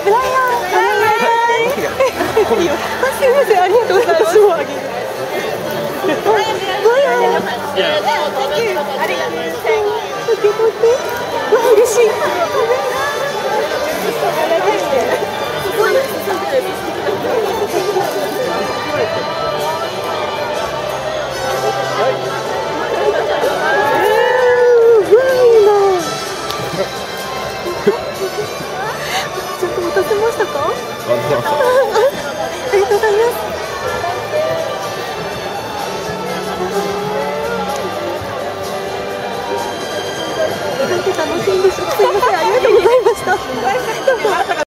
ブライアン。すみません、ありがとうございます。もうあげる。ブライアン。ありがとう。嬉しい。ちょっと待たせましたか？ありがとうございます。楽しいんです。すみません、ありがとうございました。